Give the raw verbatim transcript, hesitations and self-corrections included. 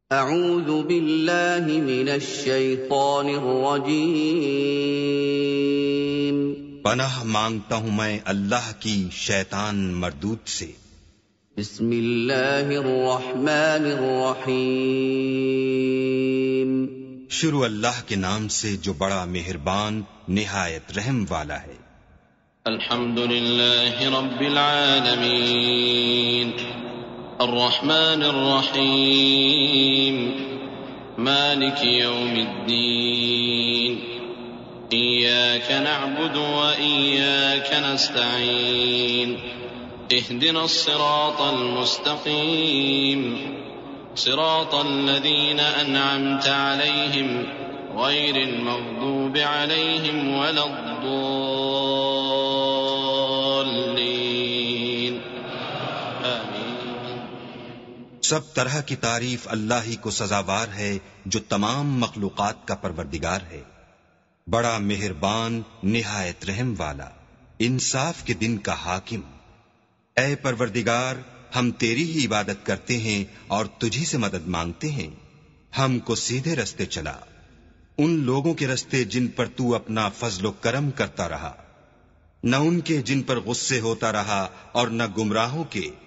اعوذ باللہ من الشیطان الرجیم، پناہ مانگتا ہوں میں اللہ کی شیطان مردود سے۔ بسم اللہ الرحمن الرحیم، شروع اللہ کے نام سے جو بڑا مہربان نہایت رحم والا ہے۔ الحمد للہ رب العالمین، الرحمن الرحیم، مالک یوم الدین، ایاک نعبد و ایاک نستعین، اہدنا الصراط المستقیم، صراط الذین انعمت علیہم غیر المغضوب علیہم ولا الضالین، آمین۔ سب طرح کی تعریف اللہ ہی کو سزاوار ہے جو تمام مخلوقات کا پروردگار ہے، بڑا مہربان نہایت رحم والا، انصاف کے دن کا حاکم۔ اے پروردگار، ہم تیری ہی عبادت کرتے ہیں اور تجھی سے مدد مانگتے ہیں، ہم کو سیدھے رستے چلا، ان لوگوں کے رستے جن پر تو اپنا فضل و کرم کرتا رہا، نہ ان کے جن پر غصے ہوتا رہا اور نہ گمراہوں کے